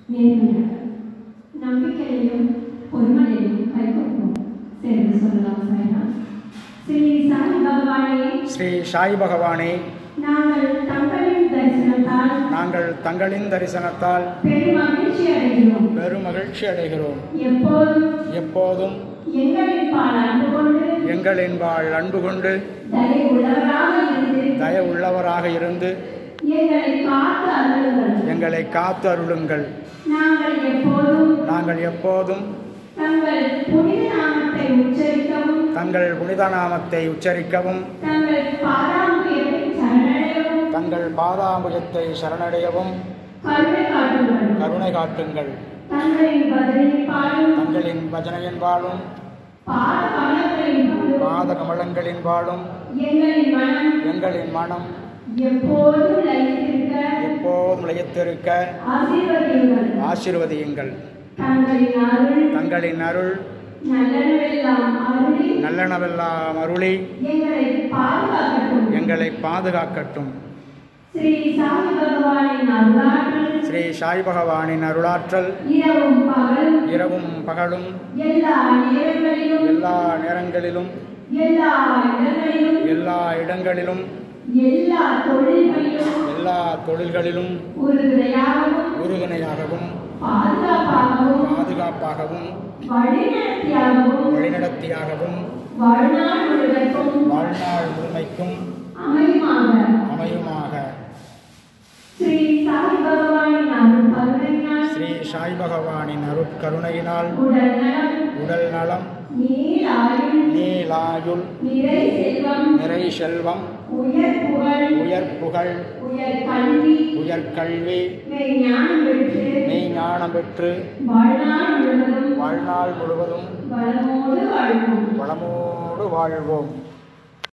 நேர்மையாக நம்பிக்கையையும் பொறுமையையும் கைகொள்வோம் சேர்ந்து சொல்லலாம். சாய்னா ஸ்ரீ சாய் பகவானே, ஸ்ரீ சாய் பகவானே, நாங்கள் தங்களின் தரிசனத்தால் பெரும் மகிழ்ச்சி அடைகிறோம். எப்போதும் எங்களின்பால் அன்பு கொண்டு தய உள்ளவராக இருந்து எங்களை காத்து அருளுங்கள். நாங்கள் எப்போதும் தங்கள் புனித நாமத்தை உச்சரிக்கவும் தங்கள் பாதாம்புஜத்தை சரணடையவும் கருணை காட்டுங்கள். தங்களின் பஜனையின் பாலும் பாத கமலங்களின் பாலும் எங்களின் மனம் எப்போதும் லயித்திருக்க ஆசீர்வதியுங்கள். தங்களின் அருள் நல்லனவெல்லாம் அருளி எங்களை பாதுகாக்கட்டும். ஸ்ரீ சாய் பகவானின் அருளாற்றல் இரவும் பகலும் எல்லா நேரங்களிலும் எல்லா இடங்களிலும் எல்லா தொழில்களிலும் உறுதுணையாகவும் பாதுகாப்பாகவும் வழிநடத்தியாகவும் வாழ்நாள் முழுமைக்கும் அமையுமாக. ஸ்ரீ சாய் பகவானின் அருட்கருணையினால் உடல் நலம், நீலாயுள், நிறை செல்வம், உயர் புகழ், உயர்கல்வி, மெய்ஞானம் பெற்று வாழ்நாள் முழுவதும் வளமோடு வாழ்வோம்.